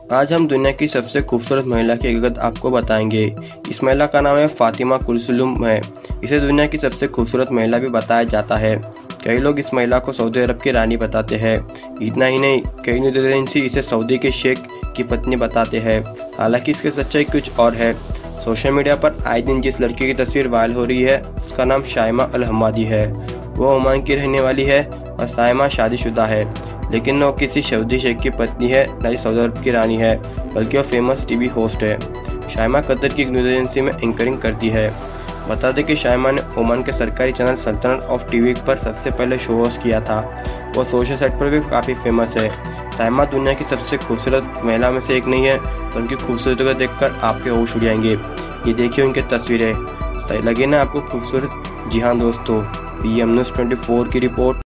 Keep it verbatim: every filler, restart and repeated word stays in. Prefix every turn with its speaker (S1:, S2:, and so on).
S1: आज हम दुनिया की सबसे खूबसूरत महिला की हकीकत आपको बताएंगे। इस महिला का नाम है फातिमा कुलसुम है। इसे दुनिया की सबसे खूबसूरत महिला भी बताया जाता है। कई लोग इस महिला को सऊदी अरब की रानी बताते हैं। इतना ही नहीं, कई न्यूज़ एजेंसी इसे सऊदी के शेख की पत्नी बताते हैं। हालांकि इसकी सच्चाई कुछ और है। सोशल मीडिया पर आए दिन जिस लड़की की तस्वीर वायरल हो रही है उसका नाम शाइमा अल हम्मादी है। वो ओमान की रहने वाली है और शाइमा शादीशुदा है, लेकिन न वो किसी सऊदी शेख की पत्नी है, न ही सऊदी अरब की रानी है, बल्कि वो फेमस टीवी होस्ट है। शाइमा कतर की एक न्यूज़ एजेंसी में एंकरिंग करती है। बता दें कि शाइमा ने ओमान के सरकारी चैनल सल्तनत ऑफ टीवी पर सबसे पहले शो होस्ट किया था। वो सोशल साइट पर भी काफ़ी फेमस है। शाइमा दुनिया की सबसे खूबसूरत महिला में से एक नहीं है, तो उनकी खूबसूरती को देखकर आपके होश उड़ जाएंगे। ये देखिए उनकी तस्वीरें, सही लगे ना आपको खूबसूरत? जी हाँ दोस्तों, पी एम न्यूज़ चौबीस की रिपोर्ट।